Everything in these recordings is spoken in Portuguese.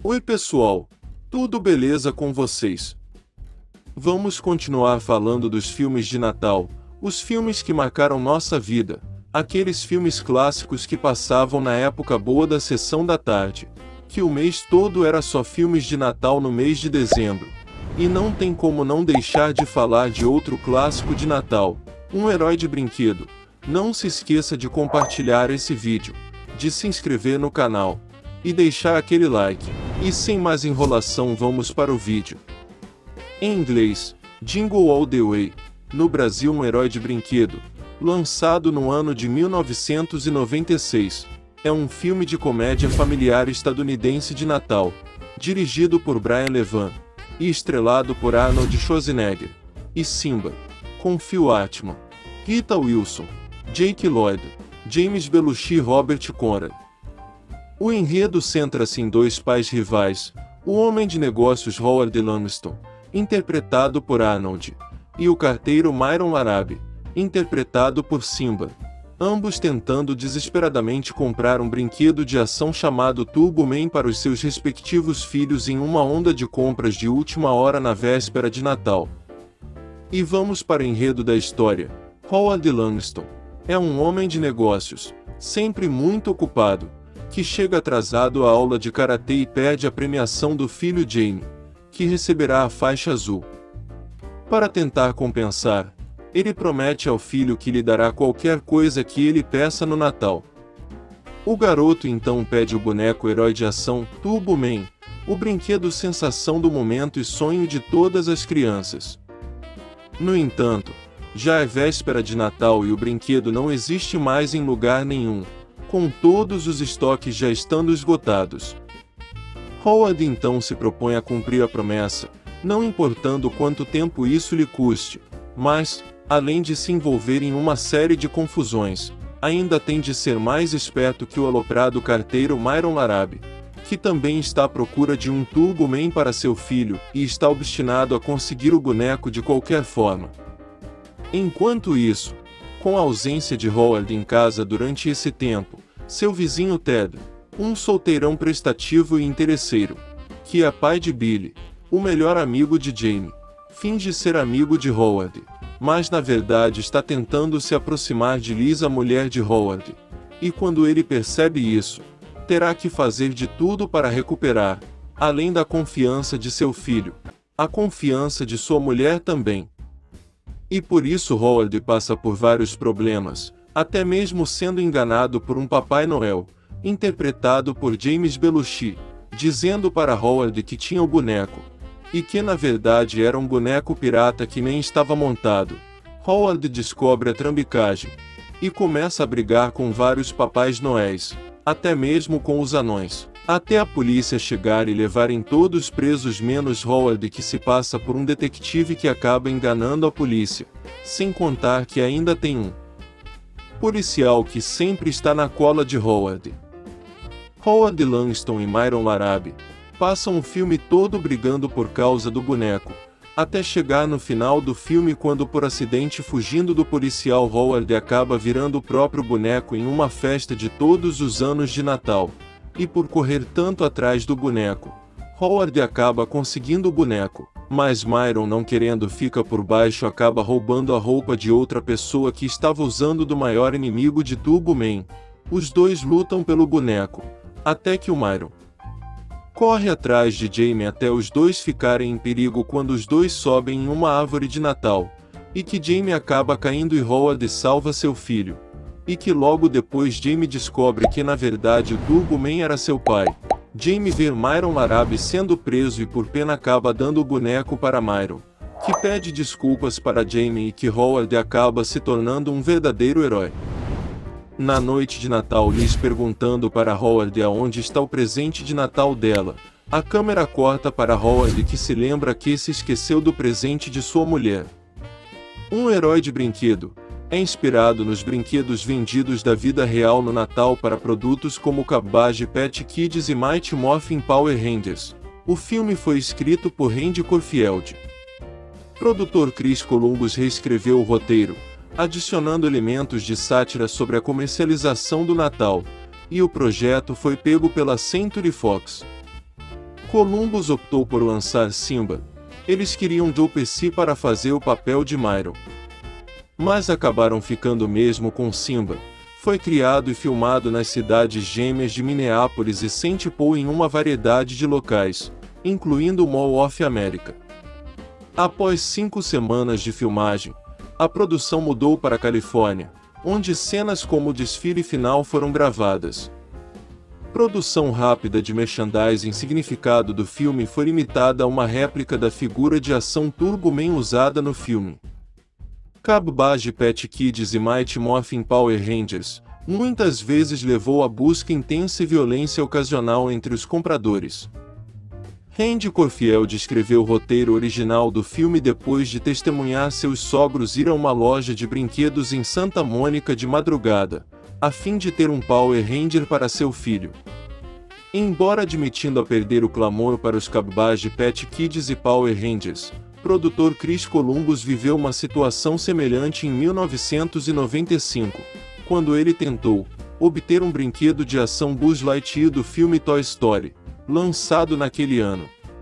Oi pessoal, tudo beleza com vocês? Vamos continuar falando dos filmes de Natal, os filmes que marcaram nossa vida, aqueles filmes clássicos que passavam na época boa da sessão da tarde, que o mês todo era só filmes de Natal no mês de dezembro. E não tem como não deixar de falar de outro clássico de Natal, Um Herói de Brinquedo. Não se esqueça de compartilhar esse vídeo, de se inscrever no canal e deixar aquele like. E sem mais enrolação, vamos para o vídeo. Em inglês, Jingle All the Way, no Brasil Um Herói de Brinquedo, lançado no ano de 1996, é um filme de comédia familiar estadunidense de Natal, dirigido por Brian Levan, e estrelado por Arnold Schwarzenegger e Simba, com Phil Hartman, Rita Wilson, Jake Lloyd, James Belushi e Robert Conrad. O enredo centra-se em dois pais rivais, o homem de negócios Howard Langston, interpretado por Arnold, e o carteiro Myron Larabe, interpretado por Simba, ambos tentando desesperadamente comprar um brinquedo de ação chamado Turbo Man para os seus respectivos filhos em uma onda de compras de última hora na véspera de Natal. E vamos para o enredo da história. Howard Langston é um homem de negócios, sempre muito ocupado, que chega atrasado à aula de karatê e perde a premiação do filho Jamie, que receberá a faixa azul. Para tentar compensar, ele promete ao filho que lhe dará qualquer coisa que ele peça no Natal. O garoto então pede o boneco herói de ação, Turbo Man, o brinquedo sensação do momento e sonho de todas as crianças. No entanto, já é véspera de Natal e o brinquedo não existe mais em lugar nenhum, com todos os estoques já estando esgotados. Howard então se propõe a cumprir a promessa, não importando quanto tempo isso lhe custe, mas, além de se envolver em uma série de confusões, ainda tem de ser mais esperto que o aloprado carteiro Myron Larabe, que também está à procura de um Turbo Man para seu filho e está obstinado a conseguir o boneco de qualquer forma. Enquanto isso, com a ausência de Howard em casa durante esse tempo, seu vizinho Ted, um solteirão prestativo e interesseiro, que é pai de Billy, o melhor amigo de Jamie, finge ser amigo de Howard, mas na verdade está tentando se aproximar de Liz, a mulher de Howard, e quando ele percebe isso, terá que fazer de tudo para recuperar, além da confiança de seu filho, a confiança de sua mulher também. E por isso Howard passa por vários problemas, até mesmo sendo enganado por um Papai Noel, interpretado por James Belushi, dizendo para Howard que tinha o boneco, e que na verdade era um boneco pirata que nem estava montado. Howard descobre a trambicagem, e começa a brigar com vários Papais Noéis, até mesmo com os anões, até a polícia chegar e levarem todos presos menos Howard, que se passa por um detetive que acaba enganando a polícia, sem contar que ainda tem um policial que sempre está na cola de Howard. Howard Langston e Myron Larabe passam o filme todo brigando por causa do boneco, até chegar no final do filme quando por acidente fugindo do policial Howard acaba virando o próprio boneco em uma festa de todos os anos de Natal. E por correr tanto atrás do boneco, Howard acaba conseguindo o boneco, mas Myron, não querendo, fica por baixo, acaba roubando a roupa de outra pessoa que estava usando do maior inimigo de Turbo Man. Os dois lutam pelo boneco, até que o Myron corre atrás de Jamie até os dois ficarem em perigo quando os dois sobem em uma árvore de Natal, e que Jamie acaba caindo e Howard salva seu filho. E que logo depois Jamie descobre que na verdade o Turbo Man era seu pai. Jamie vê Myron Larabe sendo preso e por pena acaba dando o boneco para Myron, que pede desculpas para Jamie e que Howard acaba se tornando um verdadeiro herói. Na noite de Natal, Liz perguntando para Howard aonde está o presente de Natal dela, a câmera corta para Howard, que se lembra que se esqueceu do presente de sua mulher. Um Herói de Brinquedo é inspirado nos brinquedos vendidos da vida real no Natal para produtos como Cabbage Patch Kids e Mighty Morphin Power Rangers. O filme foi escrito por Randy Corfield. Produtor Chris Columbus reescreveu o roteiro, adicionando elementos de sátira sobre a comercialização do Natal, e o projeto foi pego pela Century Fox. Columbus optou por lançar Simba. Eles queriam Joe Pesci para fazer o papel de Myron, mas acabaram ficando mesmo com Simba. Foi criado e filmado nas cidades gêmeas de Minneapolis e Saint Paul em uma variedade de locais, incluindo o Mall of America. Após 5 semanas de filmagem, a produção mudou para a Califórnia, onde cenas como o desfile final foram gravadas. Produção rápida de merchandising significado do filme foi limitada a uma réplica da figura de ação Turbo Man usada no filme. Cabbage Patch Kids e Mighty Morphin Power Rangers muitas vezes levou à busca intensa e violência ocasional entre os compradores. Randy Corfield escreveu o roteiro original do filme depois de testemunhar seus sogros ir a uma loja de brinquedos em Santa Mônica de madrugada, a fim de ter um Power Ranger para seu filho. Embora admitindo a perder o clamor para os Cabbage Patch Kids e Power Rangers, o produtor Chris Columbus viveu uma situação semelhante em 1995, quando ele tentou obter um brinquedo de ação Buzz Lightyear do filme Toy Story, lançado naquele ano.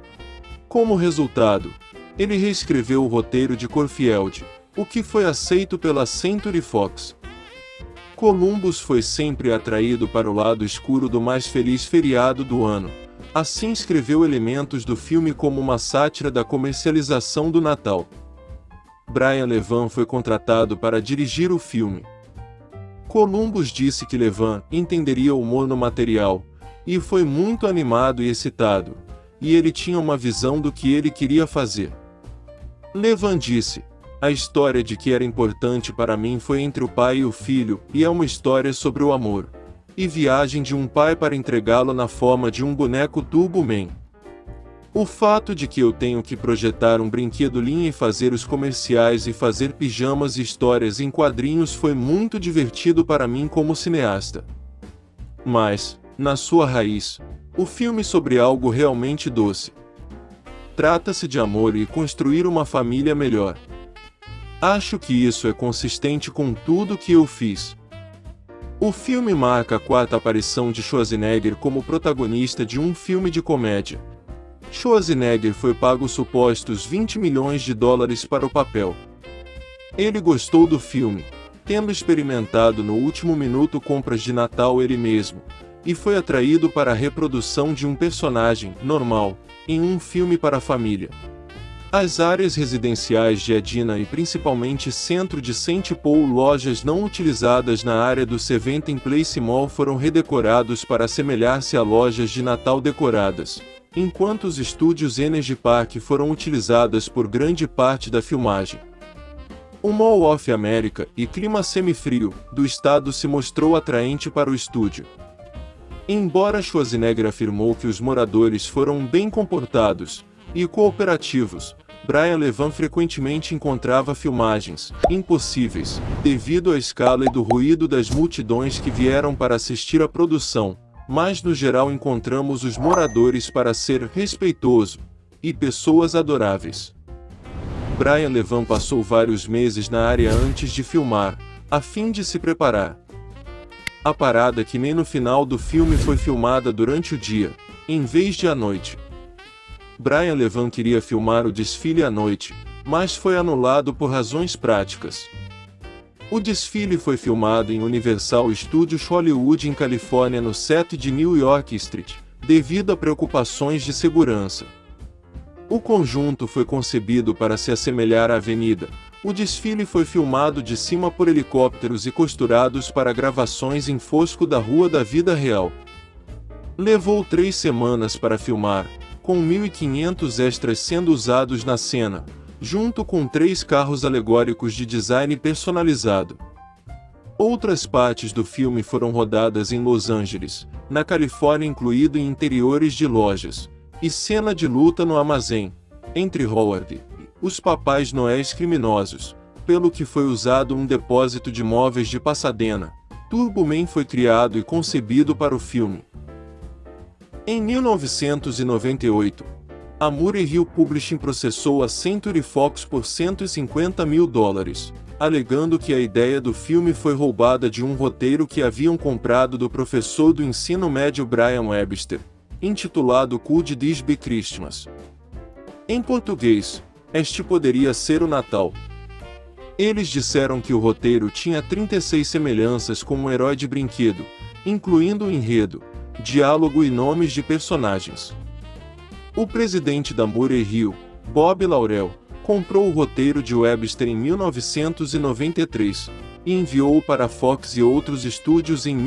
Como resultado, ele reescreveu o roteiro de Corfield, o que foi aceito pela Century Fox. Columbus foi sempre atraído para o lado escuro do mais feliz feriado do ano, assim escreveu elementos do filme como uma sátira da comercialização do Natal. Brian Levan foi contratado para dirigir o filme. Columbus disse que Levan entenderia o humor no material, e foi muito animado e excitado, e ele tinha uma visão do que ele queria fazer. Levan disse: "A história de que era importante para mim foi entre o pai e o filho, e é uma história sobre o amor e viagem de um pai para entregá-lo na forma de um boneco Turbo Man. O fato de que eu tenho que projetar um brinquedo linha e fazer os comerciais e fazer pijamas e histórias em quadrinhos foi muito divertido para mim como cineasta. Mas, na sua raiz, o filme sobre algo realmente doce. Trata-se de amor e construir uma família melhor. Acho que isso é consistente com tudo que eu fiz." O filme marca a 4ª aparição de Schwarzenegger como protagonista de um filme de comédia. Schwarzenegger foi pago supostos $20 milhões para o papel. Ele gostou do filme, tendo experimentado no último minuto compras de Natal ele mesmo, e foi atraído para a reprodução de um personagem normal em um filme para a família. As áreas residenciais de Edina e principalmente centro de Saint Paul, lojas não utilizadas na área do Seventeen Place Mall foram redecorados para assemelhar-se a lojas de Natal decoradas, enquanto os estúdios Energy Park foram utilizadas por grande parte da filmagem. O Mall of America e clima semifrio do estado se mostrou atraente para o estúdio. Embora Schwarzenegger afirmou que os moradores foram bem comportados e cooperativos, Brian Levan frequentemente encontrava filmagens impossíveis, devido à escala e do ruído das multidões que vieram para assistir à produção, mas no geral encontramos os moradores para ser respeitoso e pessoas adoráveis. Brian Levan passou vários meses na área antes de filmar, a fim de se preparar. A parada que nem no final do filme foi filmada durante o dia, em vez de à noite. Brian Levan queria filmar o desfile à noite, mas foi anulado por razões práticas. O desfile foi filmado em Universal Studios Hollywood em Califórnia no set de New York Street, devido a preocupações de segurança. O conjunto foi concebido para se assemelhar à avenida. O desfile foi filmado de cima por helicópteros e costurados para gravações em fosco da rua da vida real. Levou 3 semanas para filmar, com 1.500 extras sendo usados na cena, junto com 3 carros alegóricos de design personalizado. Outras partes do filme foram rodadas em Los Angeles, na Califórnia, incluído em interiores de lojas, e cena de luta no armazém, entre Howard e os Papais Noéis criminosos, pelo que foi usado um depósito de móveis de Pasadena. Turbo Man foi criado e concebido para o filme. Em 1998, a Murray Hill Publishing processou a Century Fox por $150 mil, alegando que a ideia do filme foi roubada de um roteiro que haviam comprado do professor do ensino médio Brian Webster, intitulado Could This Be Christmas? Em português, este poderia ser o Natal. Eles disseram que o roteiro tinha 36 semelhanças com um herói de brinquedo, incluindo o enredo, diálogo e nomes de personagens. O presidente da Murray Hill, Bob Laurel, comprou o roteiro de Webster em 1993 e enviou-o para a Fox e outros estúdios em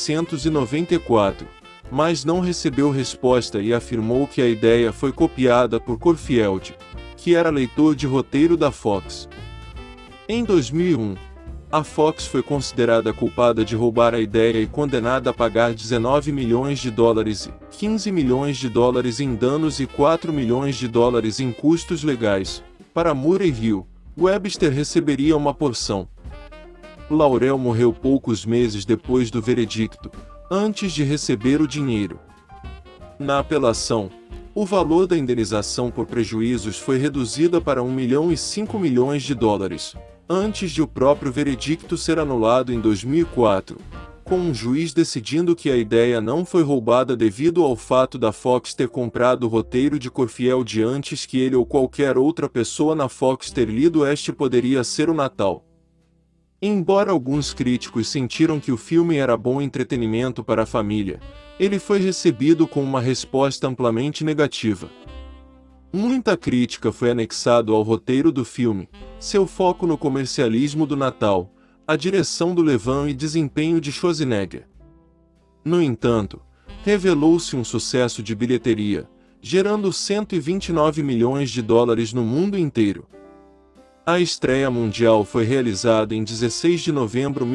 1994, mas não recebeu resposta e afirmou que a ideia foi copiada por Corfield, que era leitor de roteiro da Fox. Em 2001, a Fox foi considerada culpada de roubar a ideia e condenada a pagar 19 milhões de dólares e 15 milhões de dólares em danos e 4 milhões de dólares em custos legais. Para Murray Hill, Webster receberia uma porção. Laurel morreu poucos meses depois do veredicto, antes de receber o dinheiro. Na apelação, o valor da indenização por prejuízos foi reduzida para 1 milhão e 5 milhões de dólares, antes de o próprio veredicto ser anulado em 2004, com um juiz decidindo que a ideia não foi roubada devido ao fato da Fox ter comprado o roteiro de Corfield antes que ele ou qualquer outra pessoa na Fox ter lido. Este poderia ser o Natal. Embora alguns críticos sentiram que o filme era bom entretenimento para a família, ele foi recebido com uma resposta amplamente negativa. Muita crítica foi anexada ao roteiro do filme, seu foco no comercialismo do Natal, a direção do Levan e desempenho de Schwarzenegger. No entanto, revelou-se um sucesso de bilheteria, gerando 129 milhões de dólares no mundo inteiro. A estreia mundial foi realizada em 16 de novembro de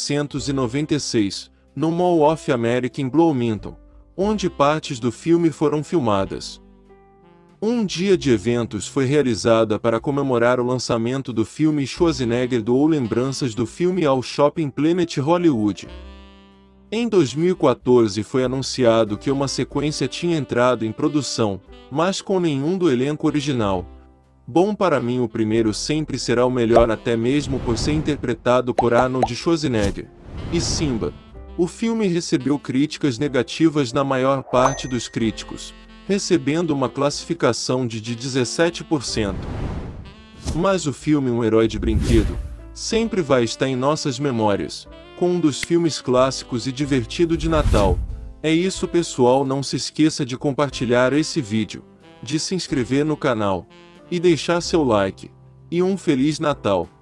1996, no Mall of America em Bloomington, onde partes do filme foram filmadas. Um dia de eventos foi realizada para comemorar o lançamento do filme e Schwarzenegger doou lembranças do filme ao Shopping Planet Hollywood. Em 2014 foi anunciado que uma sequência tinha entrado em produção, mas com nenhum do elenco original. Bom, para mim o primeiro sempre será o melhor, até mesmo por ser interpretado por Arnold Schwarzenegger e Simba. O filme recebeu críticas negativas na maior parte dos críticos, recebendo uma classificação de 17%. Mas o filme Um Herói de Brinquedo sempre vai estar em nossas memórias, com um dos filmes clássicos e divertido de Natal. É isso, pessoal, não se esqueça de compartilhar esse vídeo, de se inscrever no canal e deixar seu like. E um Feliz Natal!